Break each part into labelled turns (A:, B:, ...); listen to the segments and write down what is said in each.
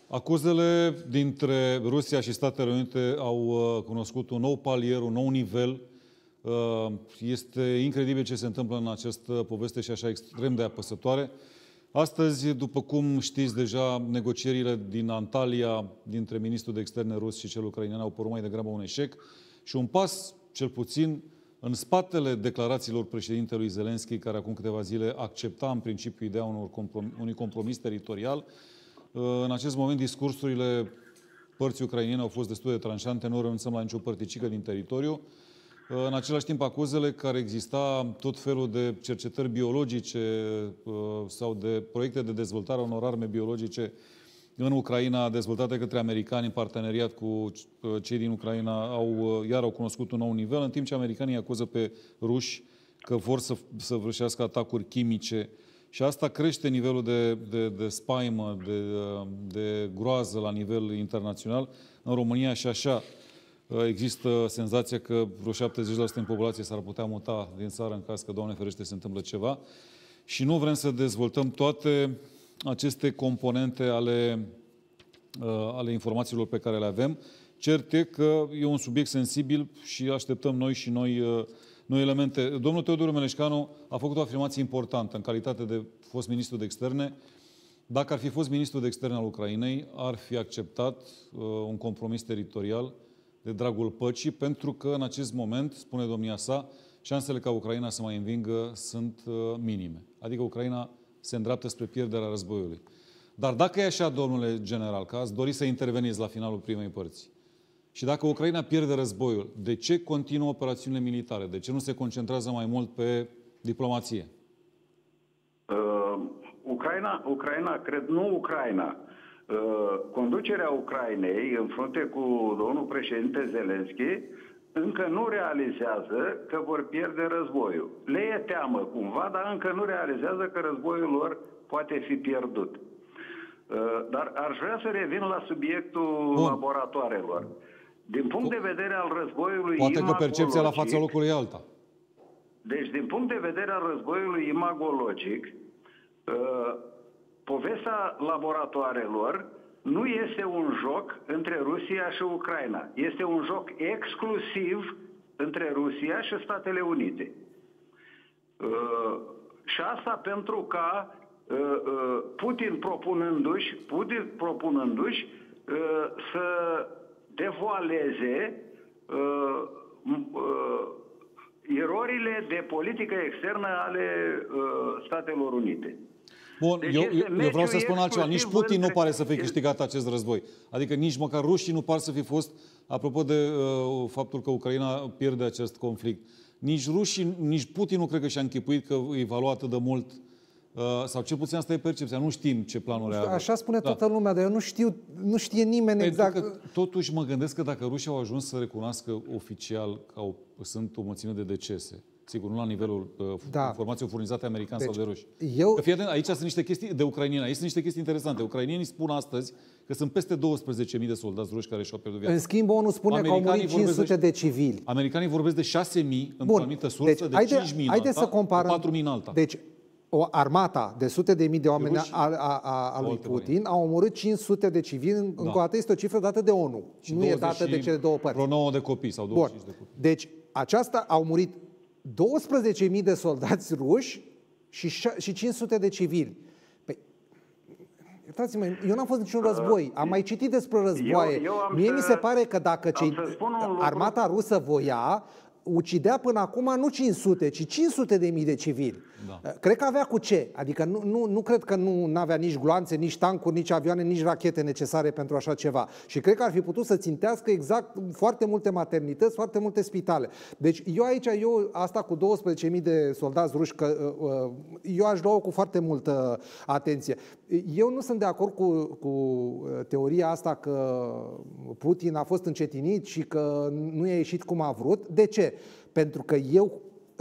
A: Acuzele dintre Rusia și Statele Unite au cunoscut un nou palier, un nou nivel. Este incredibil ce se întâmplă în această poveste și așa extrem de apăsătoare. Astăzi, după cum știți deja, negocierile din Antalya dintre ministrul de externe rus și cel ucrainean au părut mai degrabă un eșec și un pas, cel puțin, în spatele declarațiilor președintelui Zelensky, care acum câteva zile accepta în principiu ideea unui compromis teritorial. În acest moment, discursurile părții ucrainene au fost destul de tranșante, nu renunțăm la nicio părticică din teritoriu. În același timp, acuzele care exista tot felul de cercetări biologice sau de proiecte de dezvoltare a unor arme biologice în Ucraina, dezvoltate către americani în parteneriat cu cei din Ucraina, iar au cunoscut un nou nivel, în timp ce americanii acuză pe ruși că vor să săvârșească atacuri chimice. Și asta crește nivelul de spaimă, de groază la nivel internațional. În România și așa există senzația că vreo 70% din populație s-ar putea muta din țară în caz că, Doamne ferește, se întâmplă ceva. Și nu vrem să dezvoltăm toate aceste componente ale informațiilor pe care le avem. Cert e că e un subiect sensibil și așteptăm noi elemente. Domnul Teodoru Meleșcanu a făcut o afirmație importantă în calitate de fost ministru de externe. Dacă ar fi fost ministru de externe al Ucrainei, ar fi acceptat un compromis teritorial de dragul păcii, pentru că în acest moment, spune domnia sa, șansele ca Ucraina să mai învingă sunt minime. Adică Ucraina se îndreaptă spre pierderea războiului. Dar dacă e așa, domnule general, că ați dori să interveniți la finalul primei părți, și dacă Ucraina pierde războiul, de ce continuă operațiunile militare? De ce nu se concentrează mai mult pe diplomație?
B: Ucraina. Conducerea Ucrainei, în frunte cu domnul președinte Zelensky, încă nu realizează că vor pierde războiul. Le e teamă cumva, dar încă nu realizează că războiul lor poate fi pierdut. Dar aș vrea să revin la subiectul laboratoarelor. Din punct de vedere al războiului
A: poate că percepția la fața locului e alta.
B: Deci, din punct de vedere al războiului imagologic, povestea laboratoarelor nu este un joc între Rusia și Ucraina. Este un joc exclusiv între Rusia și Statele Unite. Și asta pentru ca Putin propunându-și să devoaleze erorile de politică externă ale Statelor Unite.
A: Bun, deci eu vreau să spun altceva. Nici Putin nu pare să fie câștigat acest război. Adică nici măcar rușii nu par să fi fost, apropo de faptul că Ucraina pierde acest conflict. Nici rușii, nici Putin nu cred că și-a închipuit că îi va lua atât de mult, sau cel puțin asta e percepția. Nu știm ce planuri are.
C: Așa spune toată lumea, dar eu nu știe nimeni exact.
A: Că, totuși mă gândesc că dacă rușii au ajuns să recunoască oficial că sunt o mulțime de decese, sigur, nu la nivelul informației furnizate americani sau de ruși. Aici sunt niște chestii de ucrainieni, aici sunt niște chestii interesante. Ucrainienii spun astăzi că sunt peste 12.000 de soldați ruși care și-au pierdut viața.
C: În schimb, ONU spune că au murit 500 de civili.
A: Americanii vorbesc de 6.000 într-o anumită sursă,
C: deci,
A: de 5.000 în alta, 4.000 în alta.
C: Deci, o armata de sute de mii de oameni a lui Putin a omorât 500 de civili. Încă o dată este o cifră dată de ONU. Și nu e dată de cele două părți.
A: Vreo 9 de copii sau 25 de copii.
C: Deci, aceasta au murit 12.000 de soldați ruși și 500 de civili. Păi, iertați-mă, eu n-am fost niciun război. Am mai citit despre războaie. Mie mi se pare că dacă armata rusă voia, ucidea până acum nu 500, ci 500 de mii de civili. Da. Cred că avea cu ce. Adică nu cred că nu avea nici gloanțe, nici tancuri, nici avioane, nici rachete necesare pentru așa ceva. Și cred că ar fi putut să țintească exact foarte multe maternități, foarte multe spitale. Deci asta cu 12.000 de soldați ruși, eu aș lua cu foarte multă atenție. Eu nu sunt de acord cu teoria asta că Putin a fost încetinit și că nu i-a ieșit cum a vrut. De ce? Pentru că eu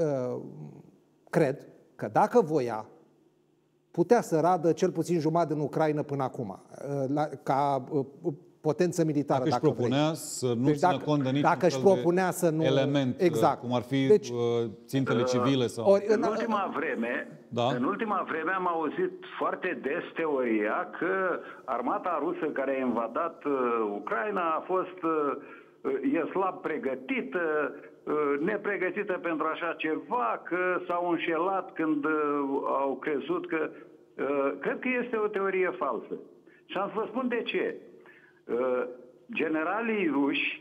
C: cred că dacă voia, putea să radă cel puțin jumătate în Ucraina până acum. Ca potență militară,
A: dacă își propunea
C: vrei.
A: să nu
C: Deci
A: țină cont de niciun
C: dacă își propunea să nu...
A: element,
C: exact.
A: cum ar fi
C: deci,
A: țintele civile sau...
B: În ultima vreme, în ultima vreme am auzit foarte des teoria că armata rusă care a invadat Ucraina a fost e slab pregătită, nepregătită pentru așa ceva, că s-au înșelat când au crezut că... Cred că este o teorie falsă. Și am să vă spun de ce. Generalii ruși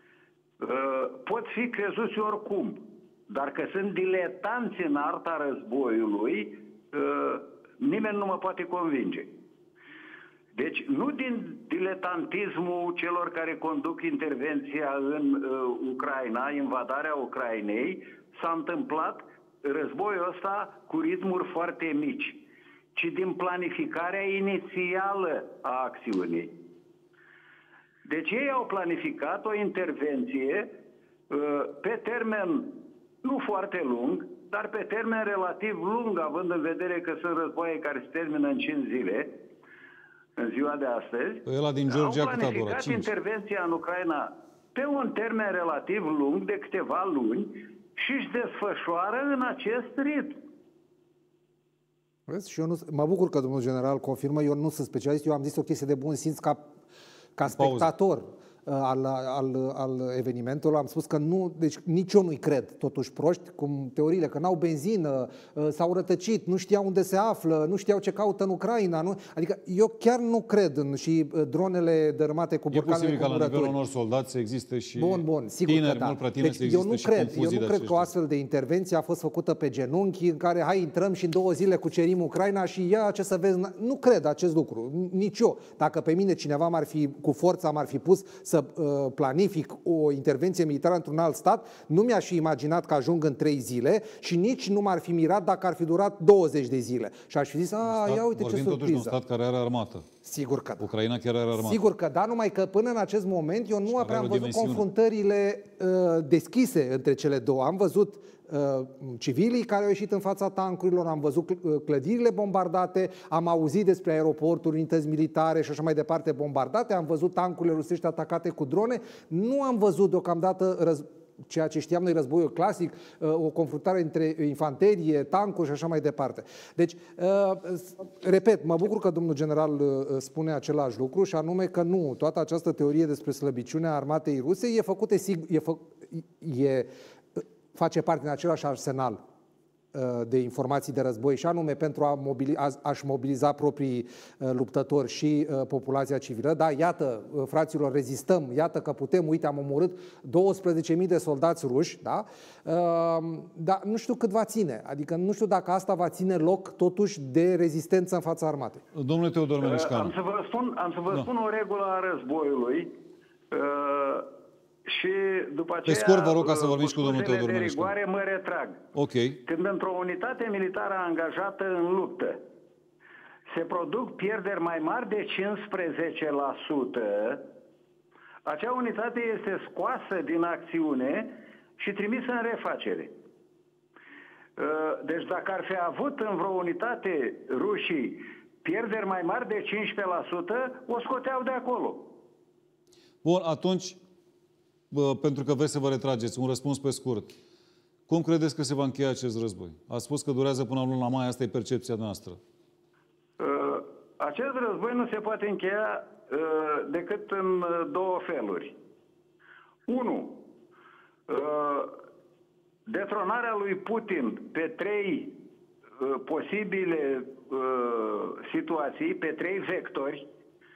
B: pot fi crezuți oricum, dar că sunt diletanți în arta războiului, nimeni nu mă poate convinge. Deci nu din diletantismul celor care conduc intervenția în Ucraina, invadarea Ucrainei, s-a întâmplat războiul ăsta cu ritmuri foarte mici, ci din planificarea inițială a acțiunii. Deci ei au planificat o intervenție pe termen nu foarte lung, dar pe termen relativ lung, având în vedere că sunt războaie care se termină în 5 zile, în ziua de astăzi.
A: Ăla din Georgia
B: au planificat intervenția în Ucraina pe un termen relativ lung, de câteva luni, și își desfășoară în acest ritm.
C: Vezi? Și eu nu, mă bucur că domnul general confirmă, eu nu sunt specialist, eu am zis o chestie de bun simț ca spectator al evenimentelor. Am spus că nu, deci nici eu nu-i cred, totuși proști, cum teoriile, că n-au benzină, s-au rătăcit, nu știau unde se află, nu știau ce caută în Ucraina. Nu? Adică eu chiar nu cred în și dronele dărâmate cu borcanele cu murături.
A: E posibil ca la nivelul unor soldați să existe și
C: bun, sigur
A: tineri,
C: că da.
A: mult prea tineri,
C: deci
A: să
C: eu nu cred că o astfel de intervenție a fost făcută pe genunchi, în care hai intrăm și în 2 zile cucerim Ucraina și ia ce să vezi. Nu cred acest lucru, nici eu. Dacă pe mine cineva m-ar fi cu forța m-ar fi pus să planific o intervenție militară într-un alt stat, nu mi-aș fi imaginat că ajung în 3 zile și nici nu m-ar fi mirat dacă ar fi durat 20 de zile. Și aș fi zis, ia uite ce surpriză.
A: Vorbim totuși de un stat care are armată.
C: Sigur că da.
A: Ucraina chiar are armată.
C: Sigur că da, numai că până în acest moment eu nu prea am văzut confruntările deschise între cele două. Am văzut civilii care au ieșit în fața tancurilor, am văzut clădirile bombardate, am auzit despre aeroporturi, unități militare și așa mai departe bombardate, am văzut tancurile rusești atacate cu drone, nu am văzut deocamdată ceea ce știam noi, războiul clasic, o confruntare între infanterie, tancuri și așa mai departe. Deci, repet, mă bucur că domnul general spune același lucru și anume că nu, toată această teorie despre slăbiciunea armatei ruse e făcută, face parte din același arsenal de informații de război și anume pentru a-și mobiliza proprii luptători și populația civilă. Da, iată, fraților, rezistăm, iată că putem, uite, am omorât 12.000 de soldați ruși, da? Dar nu știu cât va ține, adică nu știu dacă asta va ține loc totuși de rezistență în fața armatei.
A: Domnule Teodor Mereșcanu.
B: Am să vă spun o regulă a războiului. Și după aceea,
A: pe scurt, vă rog, ca să vorbiți cu domnul Teodor Mereșcanu.
B: Mă retrag.
A: Okay.
B: Când într-o unitate militară angajată în luptă se produc pierderi mai mari de 15%, acea unitate este scoasă din acțiune și trimisă în refacere. Deci dacă ar fi avut în vreo unitate rușii pierderi mai mari de 15%, o scoteau de acolo.
A: Bun, atunci, pentru că vreți să vă retrageți, un răspuns pe scurt. Cum credeți că se va încheia acest război? Ați spus că durează până luna mai, asta e percepția noastră.
B: Acest război nu se poate încheia decât în 2 feluri. 1. Detronarea lui Putin pe 3 posibile situații, pe 3 vectori.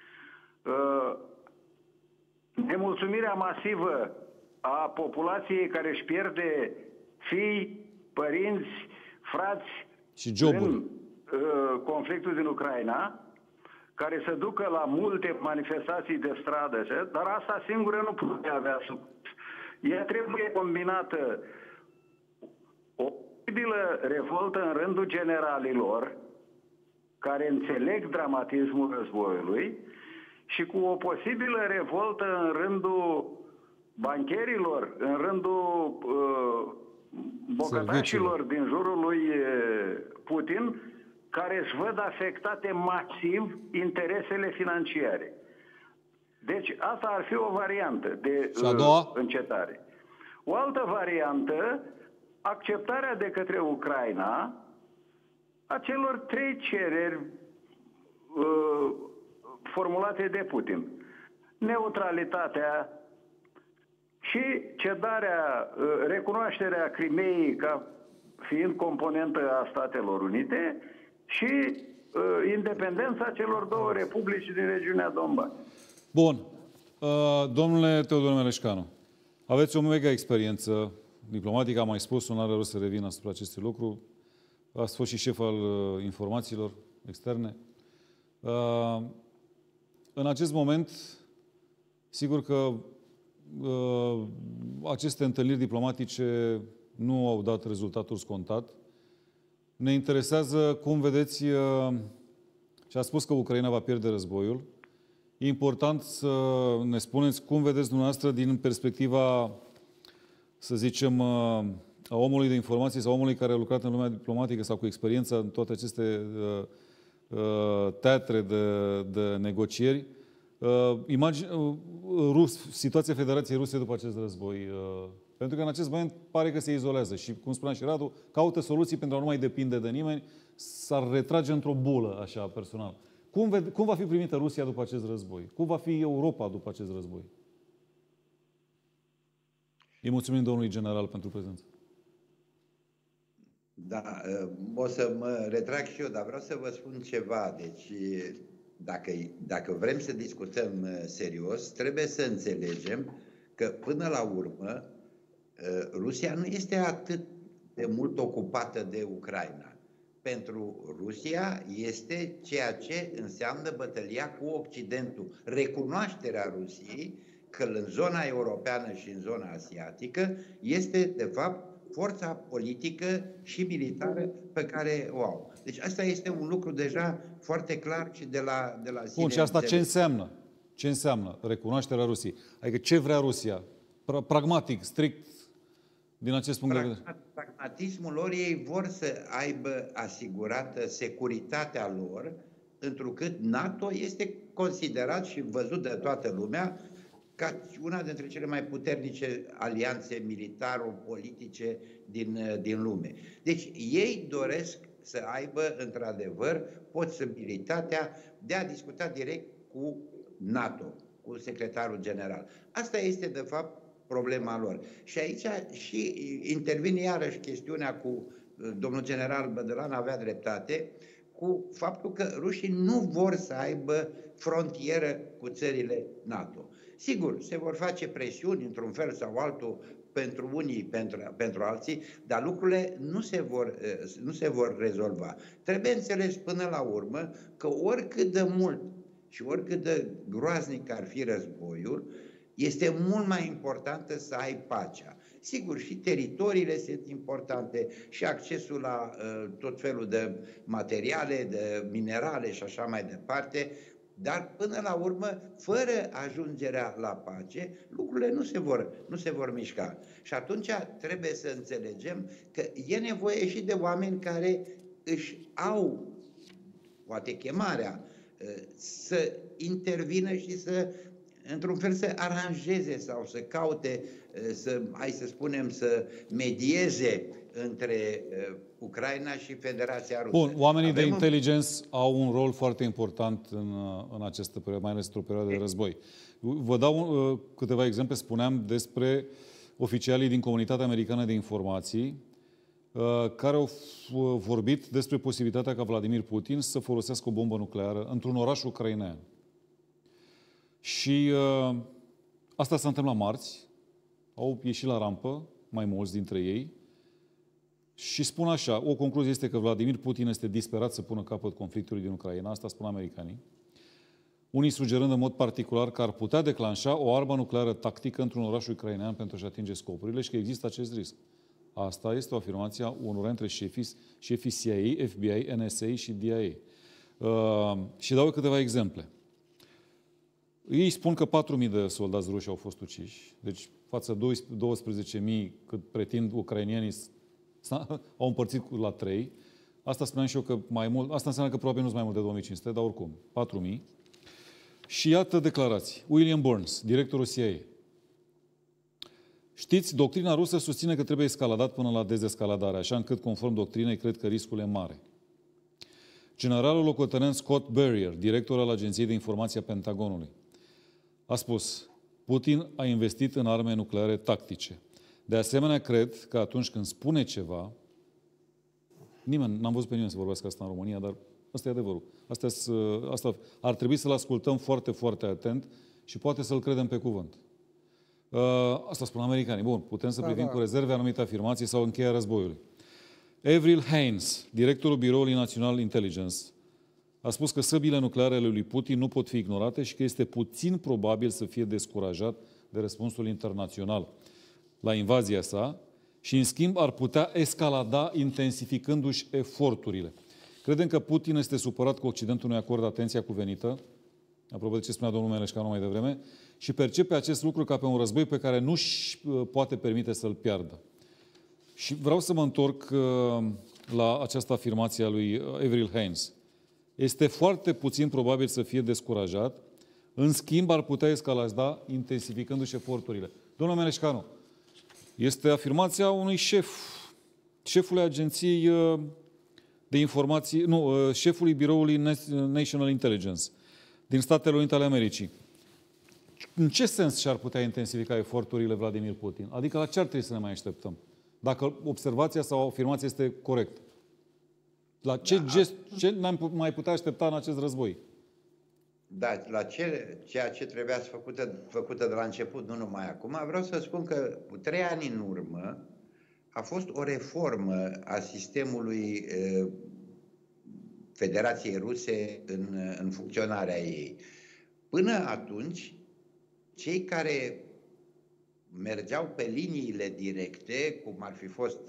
B: Nemulțumirea masivă a populației care își pierde fii, părinți, frați
A: și joburi
B: în conflictul din Ucraina, care să ducă la multe manifestații de stradă, dar asta singură nu putea avea succes. Ea trebuie combinată o posibilă revoltă în rândul generalilor care înțeleg dramatismul războiului și cu o posibilă revoltă în rândul bancherilor, în rândul bogătașilor din jurul lui Putin, care își văd afectate masiv interesele financiare. Deci asta ar fi o variantă de
A: Și a doua?
B: încetare. O altă variantă, acceptarea de către Ucraina a celor 3 cereri formulate de Putin. Neutralitatea și cedarea, recunoașterea Crimeei ca fiind componentă a Statelor Unite și independența celor 2 republici din regiunea Donbass.
A: Bun. Domnule Teodor Meleșcanu, aveți o mega experiență diplomatică, am mai spus, nu are rost să revin asupra acestui lucru. Ați fost și șef al informațiilor externe. În acest moment, sigur că aceste întâlniri diplomatice nu au dat rezultatul scontat. Ne interesează cum vedeți, și a spus că Ucraina va pierde războiul. E important să ne spuneți cum vedeți dumneavoastră din perspectiva, să zicem, a omului de informații sau omului care a lucrat în lumea diplomatică sau cu experiența în toate aceste teatre de negocieri. Situația Federației Ruse după acest război. Pentru că în acest moment pare că se izolează și, cum spunea și Radu, caută soluții pentru a nu mai depinde de nimeni, s-ar retrage într-o bulă, așa, personal. Cum va fi primită Rusia după acest război? Cum va fi Europa după acest război? Îi mulțumim domnului general pentru prezență.
D: Da, o să mă retrag și eu, dar vreau să vă spun ceva. Deci, dacă vrem să discutăm serios, trebuie să înțelegem că, până la urmă, Rusia nu este atât de mult ocupată de Ucraina. Pentru Rusia este ceea ce înseamnă bătălia cu Occidentul. Recunoașterea Rusiei că în zona europeană și în zona asiatică este, de fapt, forța politică și militară pe care o au. Deci asta este un lucru deja foarte clar și de la sine.
A: Bun, și asta ce înseamnă? Ce înseamnă recunoașterea Rusiei? Adică ce vrea Rusia? Pragmatic, strict, din acest punct de vedere.
D: Pragmatismul lor, ei vor să aibă asigurată securitatea lor, întrucât NATO este considerat și văzut de toată lumea ca una dintre cele mai puternice alianțe militaro-politice din lume. Deci ei doresc să aibă, într-adevăr, posibilitatea de a discuta direct cu NATO, cu secretarul general. Asta este, de fapt, problema lor. Și aici și intervine iarăși chestiunea cu domnul general Bădălan, avea dreptate, cu faptul că rușii nu vor să aibă frontieră cu țările NATO. Sigur, se vor face presiuni într-un fel sau altul pentru unii, pentru alții, dar lucrurile nu se vor rezolva. Trebuie înțeles până la urmă că oricât de mult și oricât de groaznic ar fi războiul, este mult mai importantă să ai pacea. Sigur, și teritoriile sunt importante, și accesul la tot felul de materiale, de minerale și așa mai departe, dar până la urmă, fără ajungerea la pace, lucrurile nu se vor mișca. Și atunci trebuie să înțelegem că e nevoie și de oameni care își au, poate, chemarea să intervină și să, într-un fel, să aranjeze sau să caute, să medieze între Ucraina și Federația Rusă.
A: Bun, oamenii de inteligență au un rol foarte important în această perioadă, mai ales într-o perioadă de război. Vă dau câteva exemple. Spuneam despre oficialii din Comunitatea Americană de Informații care au vorbit despre posibilitatea ca Vladimir Putin să folosească o bombă nucleară într-un oraș ucrainean. Și asta s-a întâmplat marți. Au ieșit la rampă mai mulți dintre ei și spun așa, o concluzie este că Vladimir Putin este disperat să pună capăt conflictului din Ucraina, asta spun americanii, unii sugerând în mod particular că ar putea declanșa o armă nucleară tactică într-un oraș ucrainean pentru a-și atinge scopurile și că există acest risc. Asta este o afirmație a unora dintre șefii CIA, FBI, NSA și DIA. Și dau câteva exemple. Ei spun că 4.000 de soldați ruși au fost uciși, deci față 12.000 cât pretind ucrainienii au împărțit la 3. Asta spuneam și eu că mai mult, asta înseamnă că probabil nu sunt mai mult de 2.500, dar oricum, 4.000. Și iată declarații. William Burns, directorul CIA. Știți, doctrina rusă susține că trebuie escaladat până la dezescaladare, așa încât, conform doctrinei, cred că riscul e mare. Generalul locotenent Scott Berrier, director al Agenției de Informație a Pentagonului, a spus: Putin a investit în arme nucleare tactice. De asemenea, cred că atunci când spune ceva, n-am văzut pe nimeni să vorbească asta în România, dar asta e adevărul. Asta ar trebui să-l ascultăm foarte, foarte atent și poate să-l credem pe cuvânt. Asta spun americanii. Bun, putem să privim cu rezerve anumite afirmații sau încheia războiului. Avril Haines, directorul Biroului Național Intelligence, a spus că săbile nucleare ale lui Putin nu pot fi ignorate și că este puțin probabil să fie descurajat de răspunsul internațional la invazia sa și, în schimb, ar putea escalada intensificându-și eforturile. Credem că Putin este supărat că Occidentul nu-i acordă atenția cuvenită, apropo de ce spunea domnul Meleșcanu mai devreme, și percepe acest lucru ca pe un război pe care nu-și poate permite să-l piardă. Și vreau să mă întorc la această afirmație a lui Avril Haines. Este foarte puțin probabil să fie descurajat, în schimb ar putea escalada intensificându-și eforturile. Domnul Meleșcanu, este afirmația unui șefului Agenției de Informații, șefului Biroului National Intelligence din Statele Unite ale Americii. În ce sens și-ar putea intensifica eforturile Vladimir Putin? Adică la ce ar trebui să ne mai așteptăm? Dacă observația sau afirmația este corectă. La ce ce ne-am mai putea aștepta în acest război?
D: Da, la ceea ce trebuia făcută de la început, nu numai acum, vreau să spun că cu 3 ani în urmă a fost o reformă a sistemului Federației Ruse în funcționarea ei. Până atunci, cei care mergeau pe liniile directe, cum ar fi fost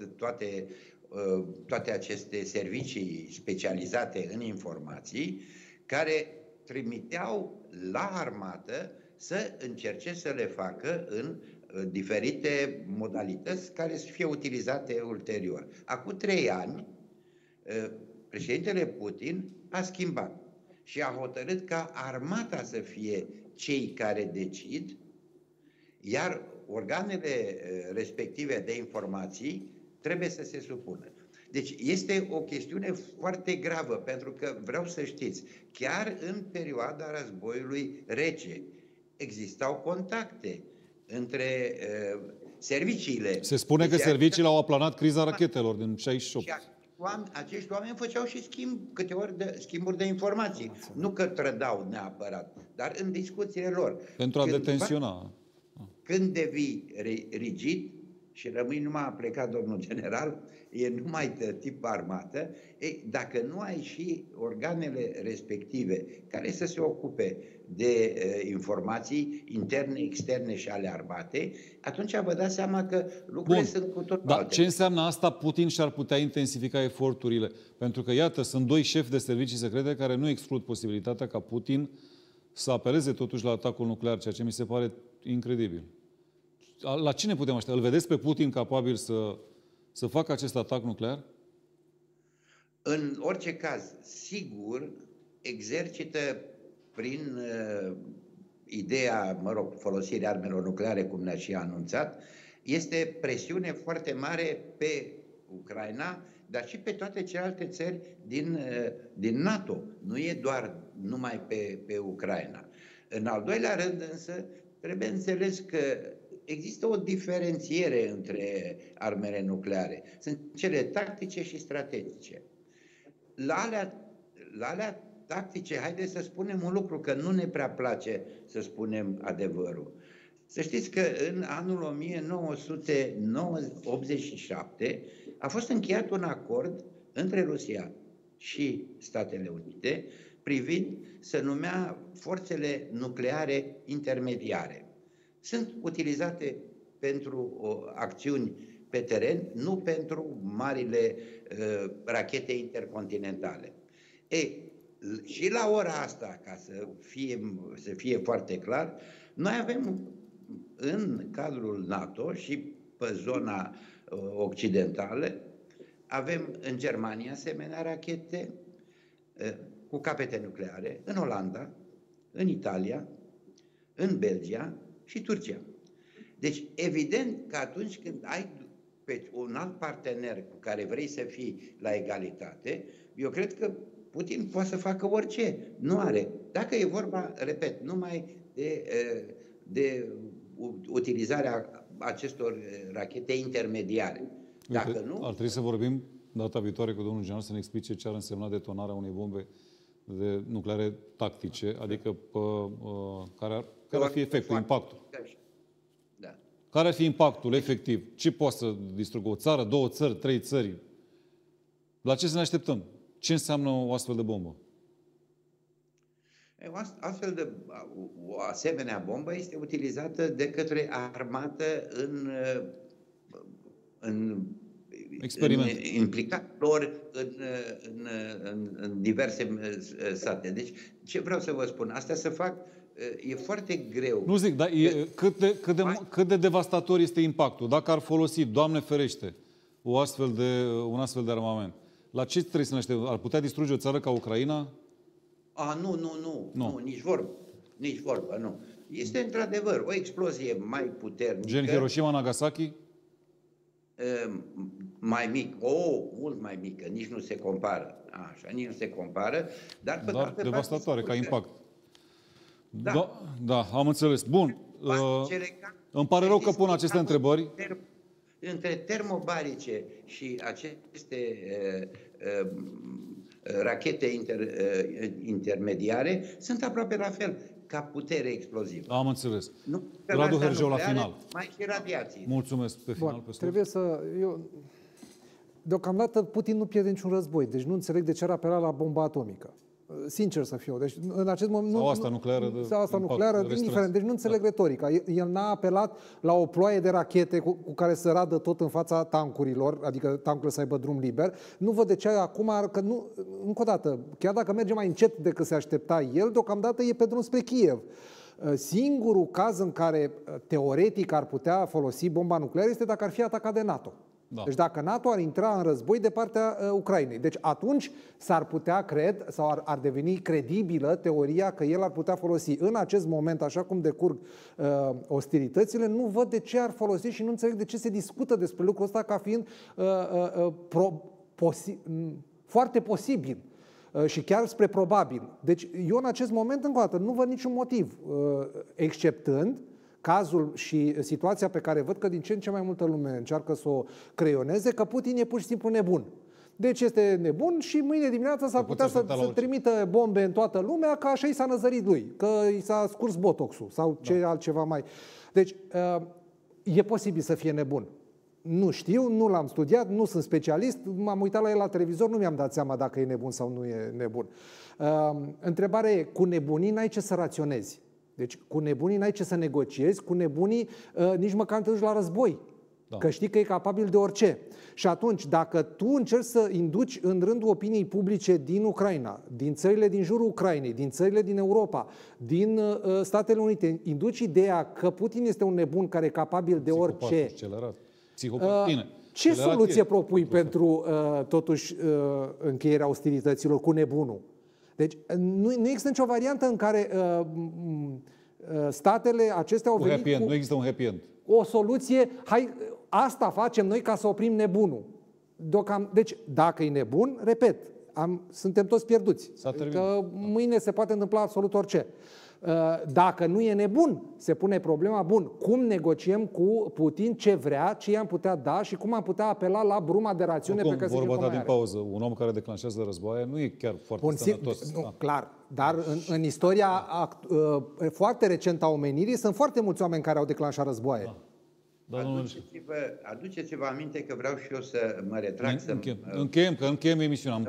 D: toate aceste servicii specializate în informații, care trimiteau la armată să încerce să le facă în diferite modalități care să fie utilizate ulterior. Acum 3 ani, președintele Putin a schimbat și a hotărât ca armata să fie cei care decid, iar organele respective de informații trebuie să se supună. Deci este o chestiune foarte gravă, pentru că vreau să știți, chiar în perioada războiului rece existau contacte între serviciile.
A: Se spune că serviciile au aplanat criza rachetelor din 68.
D: Și acești oameni făceau și schimburi de informații. Nu că trădau neapărat, dar în discuțiile lor.
A: Pentru a detensiona.
D: Când devii rigid și rămâi numai, a plecat domnul general, e numai de tip armată, dacă nu ai și organele respective care să se ocupe de informații interne, externe și ale armatei, atunci vă dați seama că lucrurile sunt cu totul alte.
A: Ce înseamnă asta? Putin și-ar putea intensifica eforturile. Pentru că, iată, sunt 2 șefi de servicii secrete care nu exclud posibilitatea ca Putin să apeleze totuși la atacul nuclear, ceea ce mi se pare incredibil. La cine putem aștepta? Îl vedeți pe Putin capabil să facă acest atac nuclear?
D: În orice caz, sigur, exercită prin ideea, folosirea armelor nucleare, cum ne-a și anunțat, este presiune foarte mare pe Ucraina, dar și pe toate celelalte țări din NATO. Nu e doar numai pe Ucraina. În al doilea rând, însă, trebuie înțeles că există o diferențiere între armele nucleare. Sunt cele tactice și strategice. La alea tactice, haideți să spunem un lucru, că nu ne prea place să spunem adevărul. Să știți că în anul 1987 a fost încheiat un acord între Rusia și Statele Unite privind, se numea forțele nucleare intermediare. Sunt utilizate pentru acțiuni pe teren, nu pentru marile rachete intercontinentale. Și la ora asta, ca să fie foarte clar, noi avem în cadrul NATO și pe zona occidentală, avem în Germania asemenea rachete cu capete nucleare, în Olanda, în Italia, în Belgia și Turcia. Deci, evident că atunci când ai pe un alt partener cu care vrei să fii la egalitate, eu cred că Putin poate să facă orice. Nu are. Dacă e vorba, repet, numai de utilizarea acestor rachete intermediare. Dacă nu...
A: Ar trebui să vorbim data viitoare cu domnul general să ne explice ce ar însemna detonarea unei bombe nucleare tactice, adică care ar fi efectul, impactul.
D: Da.
A: Care ar fi impactul efectiv? Ce poate să distrugă o țară, 2 țări, 3 țări? La ce să ne așteptăm? Ce înseamnă o astfel de bombă?
D: O asemenea bombă este utilizată de către armată în implicat lor în diverse state. Deci, ce vreau să vă spun? Astea se fac, e foarte greu.
A: Nu zic, dar cât de devastator este impactul? Dacă ar folosi, Doamne ferește, un astfel de armament, la ce trebuie să ne așteptăm? Ar putea distruge o țară ca Ucraina?
D: Nu, nici vorbă. Nici vorbă, nu. Este într-adevăr o explozie mai puternică.
A: Gen Hiroshima, Nagasaki?
D: Mai mic, mult mai mică, nici nu se compară. Așa, nici nu se compară, dar pe
A: dar devastatoare ca impact. Da, am înțeles. Bun. Îmi pare rău că pun aceste întrebări.
D: Între termobarice și aceste rachete intermediare sunt aproape la fel ca putere explozivă.
A: Am înțeles.
D: Nu,
A: Radu Hergeu la final.
D: Mai și radiații.
A: Mulțumesc pe final.
C: Bun, trebuie să... Deocamdată Putin nu pierde niciun război, deci nu înțeleg de ce ar apela la bomba atomică. Sincer să fiu. Deci, în acest moment,
A: sau asta nucleară.
C: Sau asta nucleară, indiferent. Deci nu înțeleg retorica. El n-a apelat la o ploaie de rachete cu care să radă tot în fața tancurilor, adică tancurile să aibă drum liber. Nu văd de ce acum, că nu, încă o dată, chiar dacă merge mai încet decât se aștepta el, deocamdată e pe drum spre Kiev. Singurul caz în care teoretic ar putea folosi bomba nucleară este dacă ar fi atacat de NATO. Da. Deci dacă NATO ar intra în război de partea Ucrainei. Deci atunci s-ar putea, cred, sau ar deveni credibilă teoria că el ar putea folosi. În acest moment, așa cum decurg ostilitățile, nu văd de ce ar folosi și nu înțeleg de ce se discută despre lucrul ăsta ca fiind foarte posibil și chiar spre probabil. Deci eu în acest moment, încă o dată, nu văd niciun motiv, exceptând cazul și situația pe care văd că din ce în ce mai multă lume încearcă să o creioneze, că Putin e pur și simplu nebun. Deci este nebun și mâine dimineața s-ar putea să trimită bombe în toată lumea, că așa i s-a năzărit lui, că i s-a scurs botoxul sau ce altceva mai... Deci e posibil să fie nebun. Nu știu, nu l-am studiat, nu sunt specialist, m-am uitat la el la televizor, nu mi-am dat seama dacă e nebun sau nu e nebun. Întrebarea e, cu nebunii n-ai ce să raționezi. Deci cu nebunii n-ai ce să negociezi, cu nebunii nici măcar nu te duci la război. Da. Că știi că e capabil de orice. Și atunci, dacă tu încerci să induci în rândul opiniei publice din Ucraina, din țările din jurul Ucrainei, din țările din Europa, din Statele Unite, induci ideea că Putin este un nebun care e capabil de orice. Ce soluție propui pentru, totuși, încheierea ostilităților cu nebunul? Deci nu există nicio variantă în care statele acestea au venit cu...
A: Nu există un happy end.
C: O soluție, hai, asta facem noi ca să oprim nebunul. Deci, dacă e nebun, repet, suntem toți pierduți. Că mâine se poate întâmpla absolut orice. Dacă nu e nebun, se pune problema, bun, cum negociem cu Putin ce vrea, ce i-am putea da și cum am putea apela la bruma de rațiune pe care se
A: vorba ta din pauză, un om care declanșează războaie nu e chiar foarte sănătos.
C: Nu, clar, dar în istoria foarte recentă a omenirii sunt foarte mulți oameni care au declanșat războaie.
A: Da.
D: Aduceți-vă aminte că vreau și eu să mă retrag.
A: Încheiem emisiunea.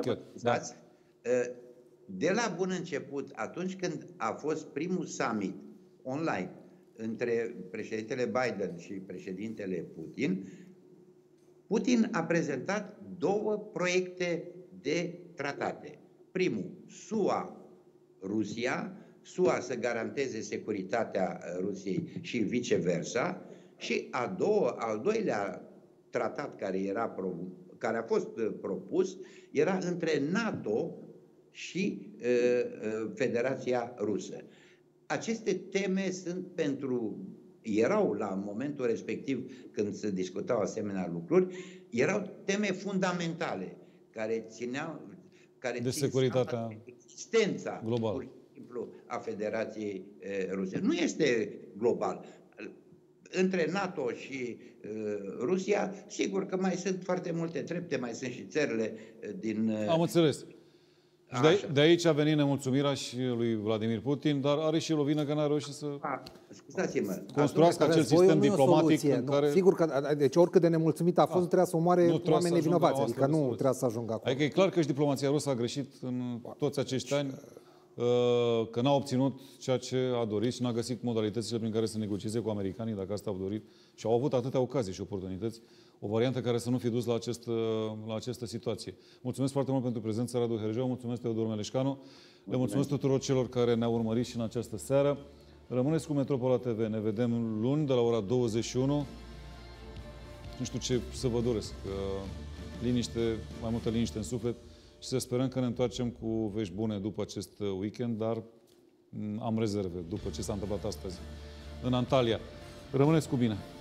D: De la bun început, atunci când a fost primul summit online între președintele Biden și președintele Putin, Putin a prezentat 2 proiecte de tratate. Primul, SUA-Rusia, SUA să garanteze securitatea Rusiei și viceversa, și al doilea tratat care a fost propus era între NATO și Federația Rusă. aceste teme sunt erau la momentul respectiv când se discutau asemenea lucruri, erau teme fundamentale care
A: de securitatea
D: existența
A: globală.
D: pur și simplu a Federației Ruse. Nu este global. Între NATO și Rusia, sigur că mai sunt foarte multe trepte, mai sunt și țările din...
A: Am înțeles. Și de aici a venit nemulțumirea și lui Vladimir Putin, dar are și el o vină că n-a reușit să construiască acel sistem diplomatic în care...
C: Sigur că, deci oricât de nemulțumit a fost, trebuia să omoare oameni nevinovați, adică nu trebuia să ajungă acolo.
A: Adică e clar că și diplomația rusă a greșit în toți acești ani, că n-a obținut ceea ce a dorit și n-a găsit modalitățile prin care să negocieze cu americanii, dacă asta au dorit. Și au avut atâtea ocazii și oportunități, o variantă care să nu fi dus la această situație. Mulțumesc foarte mult pentru prezența, Radu Herjeu, mulțumesc Teodor Meleșcanu, le mulțumesc tuturor celor care ne-au urmărit și în această seară. Rămâneți cu Metropola TV, ne vedem luni de la ora 21. Nu știu ce să vă doresc, liniște, mai multă liniște în suflet și să sperăm că ne întoarcem cu vești bune după acest weekend, dar am rezerve după ce s-a întâmplat astăzi în Antalya. Rămâneți cu bine!